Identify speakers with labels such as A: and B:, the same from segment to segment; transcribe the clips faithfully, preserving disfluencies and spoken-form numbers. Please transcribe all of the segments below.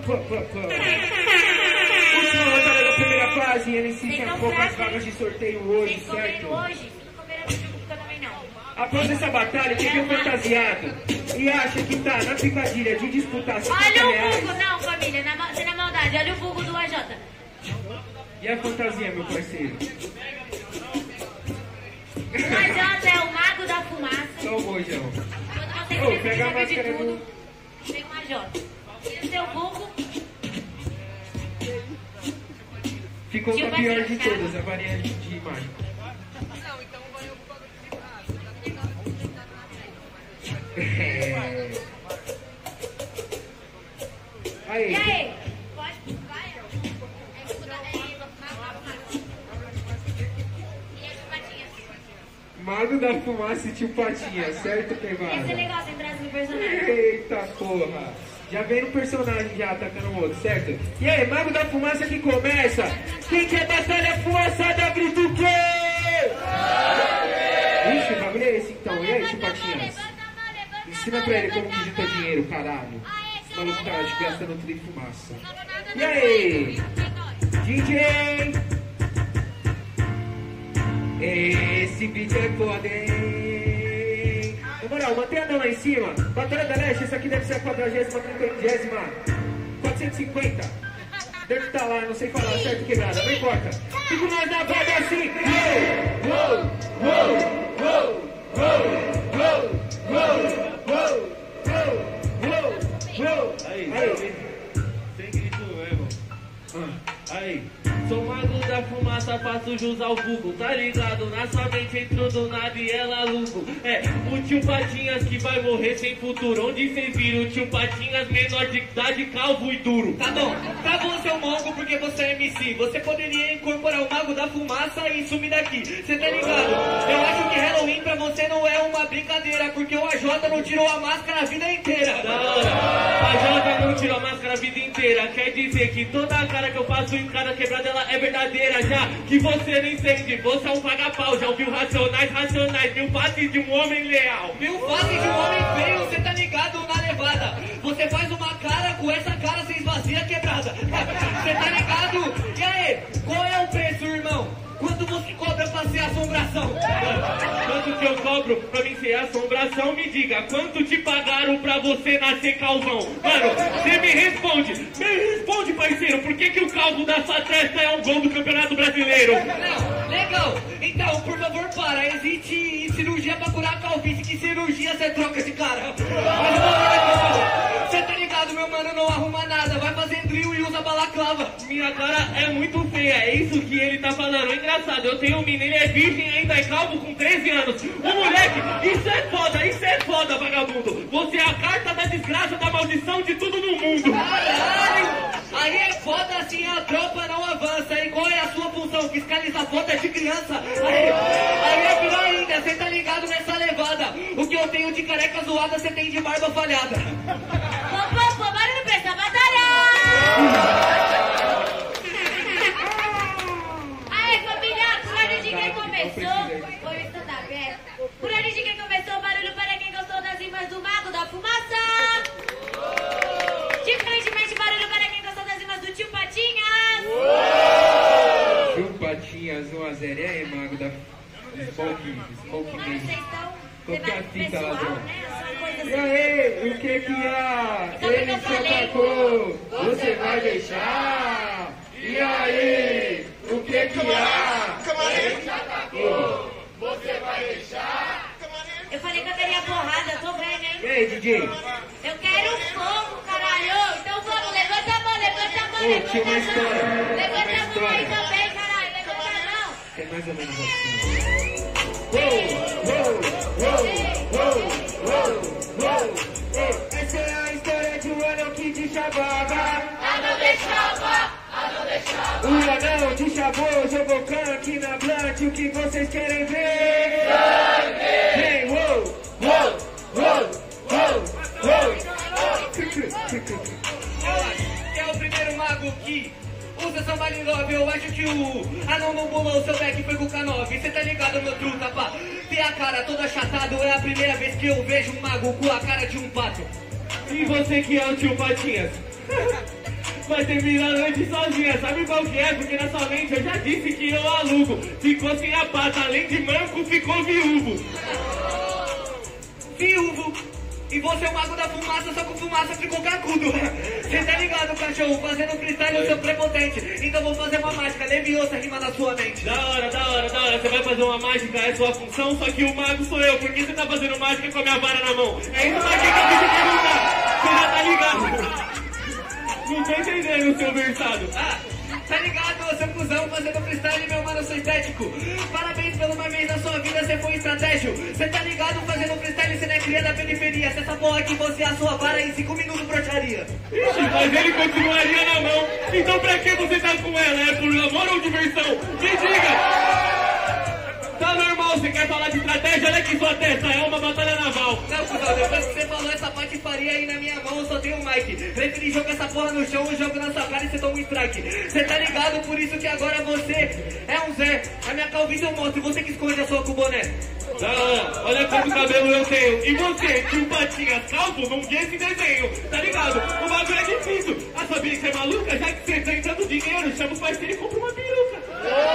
A: pô, pô, pô. Última rodada da primeira fase, ele se tem poucas vagas de sorteio hoje, certo?
B: Hoje, não comeram de Juca também não.
A: Após essa batalha, quem é fantasiado e acha que tá na picadilha de disputar cinquenta
B: Olha o
A: reais...
B: vulgo, não, família, na, sem na maldade, olha o vulgo do A J.
A: E a fantasia, meu parceiro?
B: O A J é o mago da fumaça.
A: Só o bojão.
B: Quando você
A: Ô, pega a
B: precisa de
A: máscara
B: tudo,
A: do...
B: tem o A J. E o seu vulgo...
A: Ficou com a
B: Tio
A: pior
B: Patinhas,
A: de
B: tá?
A: todas, a variante de imagem. É... Aí.
B: E aí?
A: Mago da fumaça e tio Patinha, certo, Pegada?
B: Esse é legal, você traz no personagem.
A: Eita porra! Já vem no personagem já atacando o outro, certo? E aí, Mago da Fumaça que começa! Quem quer batalha fumaçada, grita o quê? Ixi, o bagulho é esse então. E aí, tio Patinhas? Ensina pra ele como que junta dinheiro, caralho. Esse maluco tá te gastando tudo em fumaça. E aí? D J! Esse beat é foda, hein? Na moral, mantenha a mão lá em cima. Batalha da Leste, essa aqui deve ser a quadragésima, quinquagésima, quatrocentos e cinquenta. Deve estar lá, não sei falar, certo, quebrada, não importa. Fico mais na vibe assim. Uou, uou, uou, uou, uou, uou, uou, uou.
C: Aí,
A: Aí,
C: sem grito mesmo. Aí, sou mago da fumaça, faço jus ao vulgo, tá ligado? Na sua mente entrou do nada e ela alugo. É, o tio Patinhas que vai morrer sem futuro. Onde cês viram o tio Patinhas menor de idade, calvo e duro?
D: Tá bom, tá bom, seu mongo, porque você é M C. Você poderia incorporar o mago da fumaça e sumir daqui. Cê tá ligado? Eu acho que Halloween pra você não é uma brincadeira, porque o A J não tirou a máscara a vida inteira.
C: Da hora, a J não tirou a máscara a vida inteira. Quer dizer que toda a cara que eu faço em cada quebrada ela é verdadeira. Já que você não entende, você é um paga-pau. Já ouviu Racionais, Racionais, mil faces de um homem leal.
D: Mil faces de um homem feio, cê tá ligado na levada. Você faz uma cara, com essa cara cê esvazia a quebrada. Cê tá ligado? E aí, qual é o preço, irmão? Quanto você cobra pra ser assombração?
C: Quanto que eu cobro pra mim ser assombração? Me diga, quanto te pagaram pra você nascer calvão? Mano, você me responde, me responde, parceiro, por que que o calvo da sua testa é um gol do Campeonato Brasileiro?
D: Não, legal. Então, por favor, para. Existe cirurgia pra curar a calvície. Que cirurgia você troca de cara? Mas você tá ligado, meu mano, não arruma nada. Vai fazer drill e usa balaclava.
C: Minha cara é muito feia, é isso que ele tá falando. É engraçado, eu tenho um menino, ele é virgem ainda, é calvo com treze anos. O moleque, isso é foda, isso é foda, vagabundo. Você é a carta da desgraça, da maldição de tudo no mundo.
D: Caralho! Aí é foda assim, a tropa não avança. E qual é a sua função? Fiscalizar foto de criança. Aí, aí é pior ainda, você tá ligado nessa levada. O que eu tenho de careca zoada, você tem de barba falhada.
B: Pô, pô, pô, barulho pra essa batalha! Aí, família, por onde de quem começou? Foi o stand-up, é. Por onde de quem começou, barulho para quem gostou das rimas do Mago da Fumaça. Diferentemente, barulho para quem gostou das rimas do Tio Patinhas.
A: Tio Patinhas, um a zero. E aí, Mago da Smoke, Smoke
B: Mas vocês
A: Game.
B: estão...
A: Qual que é a fita,
B: pessoal,
A: ladrão?
B: né? Só coisa
A: E
B: assim.
A: aí, o que que há?
B: Então, o que
A: Ele
B: eu
A: te
B: falei?
A: atacou, você vai deixar? E aí, o que que há? Ele te atacou, você vai deixar?
B: Eu falei que eu teria porrada, eu tô vendo, hein?
A: E aí, D J?
B: Eu quero fogo, caralho! Então vamos, levanta a mão, levanta a mão,
A: Ô,
B: levanta
A: tinha uma
B: a
A: história,
B: mão!
A: uma
B: Levanta a mão aí
A: história.
B: também, caralho! Levanta a mão!
A: É mais ou menos assim. Uou, uou, uou, uou, uou, uou. Ei, essa é a história de um anão que te chamava.
B: Anão deixava, anão deixava.
A: O anão te chamou, jogou canque na blunt. O que vocês querem ver? Vem, uou, uou, uou, uou, uou.
D: Eu acho que é o primeiro mago que usa samba de nove. Eu acho que o anão não bolou o seu back, foi com o K nove. Cê tá ligado, meu truta, pá? Tem a cara toda achatado. É a primeira vez que eu vejo um mago com a cara de um pato.
C: E você que é o Tio Patinhas? vai terminar a noite sozinha. Sabe qual que é? Porque na sua mente eu já disse que eu alugo. Ficou sem a pata, além de manco, ficou viúvo.
D: Viúvo. E você é o mago da fumaça, só com fumaça ficou cacudo. Você tá ligado, cachorro? Fazendo freestyle eu sou prepotente. Então vou fazer uma mágica, leviosa, rima na sua mente.
C: Da hora, da hora, da hora. Você vai fazer uma mágica, é sua função, só que o mago sou eu. Por que você tá fazendo mágica com a minha vara na mão? É isso aqui que eu quis te perguntar. Você já tá ligado? Não tô entendendo o seu versado.
D: Ah, tá ligado, seu cuzão, fazendo freestyle, meu mano, eu sou estético. Parabéns pela uma vez na sua vida, você foi estratégico. Você tá ligado, fazendo freestyle, você não é cria da periferia. Se essa porra aqui fosse a sua vara, em cinco minutos broxaria.
C: Ixi, mas ele continuaria na mão. Então pra que você tá com ela? É por amor ou diversão? Me diga! Tá normal, você quer falar de estratégia? Olha aqui sua testa, é uma batalha naval.
D: Não, cuzão, depois que você falou essa patifaria aí na minha mão, eu só tenho um mic. Preferi jogar essa porra no chão, eu jogo na sua cara e você toma um strike. Você tá ligado, por isso que agora você é um Zé. A minha calvície eu mostro, você que esconde a sua com o boné.
C: Da hora, olha quanto cabelo eu tenho. E você, tio Patinhas, calvo, não vê esse desenho. Tá ligado? O bagulho é difícil. Ah, sabia que você é maluca? Já que você tá entrando dinheiro, chama o parceiro e compra uma peruca.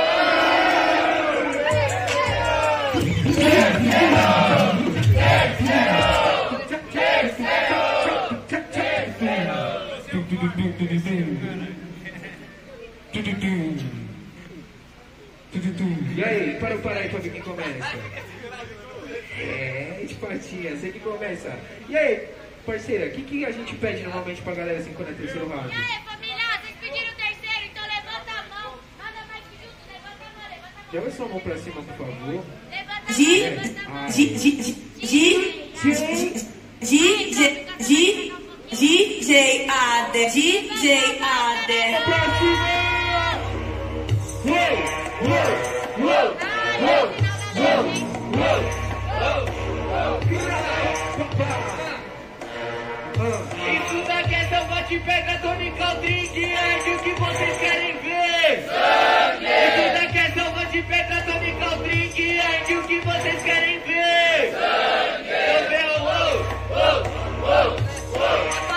A: E aí, para o parar aí pra ver quem começa. É, de patinha, você que começa. E aí, parceira, o que, que a gente pede normalmente pra galera assim quando é terceiro round?
B: E aí, família, vocês pediram o terceiro, então levanta a mão. Nada mais que junto, levanta a mão, levanta a mão.
A: Leva sua mão pra cima, por favor.
B: Levanta a mão,
E: G,
B: levanta a mão.
E: G, G, G, G, G, G, G, G, J, A, D, G, J, A, D.
A: Pra cima! Uou, uou, uou, uou, uou, uou.
D: Isso daqui é selva de pega, Tony Caldrick, é o que vocês querem ver. Isso daqui é selva de pega, Tony Caldrick, é o que vocês querem ver. Eu vejo, uou, uou, uou, uou.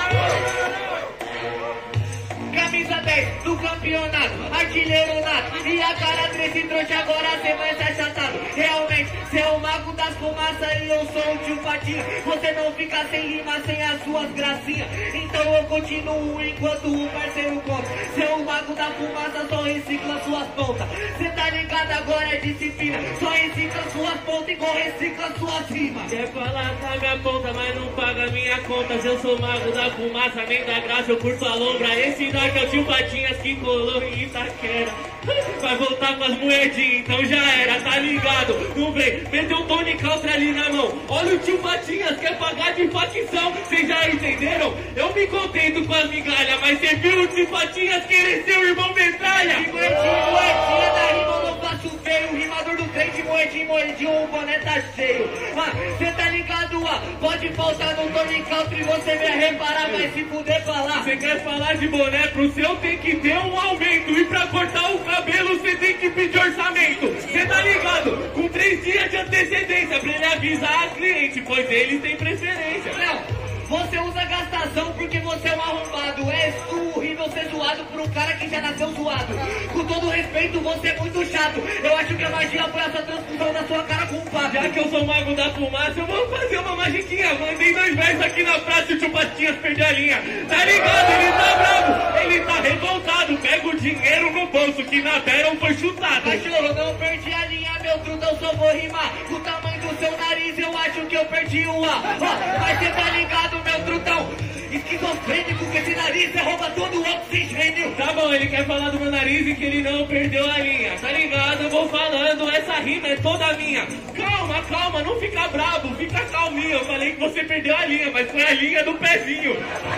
D: Camisa dez do campeonato, artilheiro nato. E a cara treze trouxa, agora cê vai ser achatado. Realmente, cê é o mago das fumaças e eu sou o tio Patinho. Você não fica sem rima, sem as suas gracinhas. Então eu continuo enquanto o parceiro conta. Cê é o mago da fumaça, só recicla suas pontas. Cê tá ligado, agora é disciplina. Só recicla suas pontas igual recicla suas rimas.
C: Quer falar, paga a ponta, mas não paga minha conta. Se eu sou mago da fumaça, nem da graça, eu curto a lombra. Esse daqui é o tio Patinhas que colou em Itaquera. Vai voltar com as moedinhas, então já era, tá ligado? Não vem, meteu um Tony Caltra ali na mão. Olha o tio Patinhas, quer pagar de facção. Vocês já entenderam? Eu me contento com as migalhas, mas você viu o tio Patinhas querer ser o irmão metralha?
D: De moedinha, moedinha da rima eu não faço feio. O rimador do trem de moedinha, moedinha, o boné tá cheio. Ah, cê tá ligado, ah, pode faltar no Tony Caltra e você vai reparar, vai se fuder falar.
C: Você quer falar de boné pro seu, tem que ter um aumento. E pra cortar o cabelo, você tem que pedir orçamento. Você tá ligado? Com três dias de antecedência pra ele avisar a cliente, pois ele tem preferência.
D: Não. Você usa gastação porque você é um arrombado. É horrível ser zoado por um cara que já nasceu zoado. Com todo respeito, você é muito chato. Eu acho que a magia foi essa transfusão da sua cara com o papo.
C: Já que eu sou mago da fumaça, eu vou fazer uma magiquinha. Mandei dois versos aqui na praça e o tio Patinhas perdeu a linha. Tá ligado? Ele tá bravo, ele tá revoltado. Pega o dinheiro no bolso que na Baron foi chutado.
D: Cachorro, não perdi a linha, meu truta, eu só vou rimar. Com o tamanho do seu nariz, eu acho que eu perdi o ar. Ó, mas cê tá ligado, meu trutão? Esquizofrênico, com esse nariz, você rouba todo o oxigênio.
C: Tá bom, ele quer falar do meu nariz e que ele não perdeu a linha. Tá ligado? Eu vou falando, essa rima é toda minha. Calma, calma, não fica bravo, fica calminho. Eu falei que você perdeu a linha, mas foi a linha do pezinho.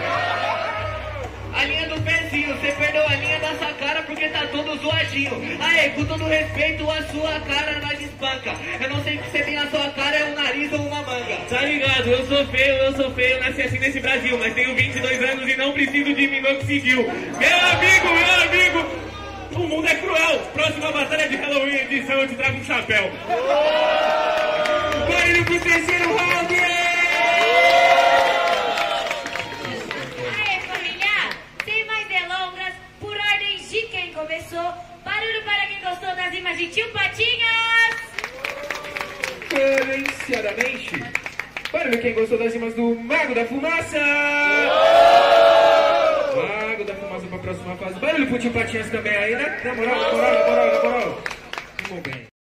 D: A linha do pezinho, você perdeu a linha da sua cara porque tá todo zoadinho. Aê, com todo respeito, a sua cara nós espanca. Eu não sei o que você tem na sua cara, é um nariz ou uma manga.
C: Tá ligado, eu sou feio, eu sou feio, nasci assim nesse Brasil, mas tenho vinte e dois anos e não preciso de minoxidil. Meu amigo, meu amigo, o mundo é cruel. Próxima batalha de Halloween edição, eu te trago um chapéu.
A: Vai indo pro terceiro round!
B: Aê, família, sem mais delongas.
A: diferenciadamente. Barulho quem gostou das rimas do Mago da Fumaça! Mago da Fumaça pra próxima fase. Barulho pro tio Patinhas também aí, né? Na moral, na moral, na moral, na moral. Muito bem.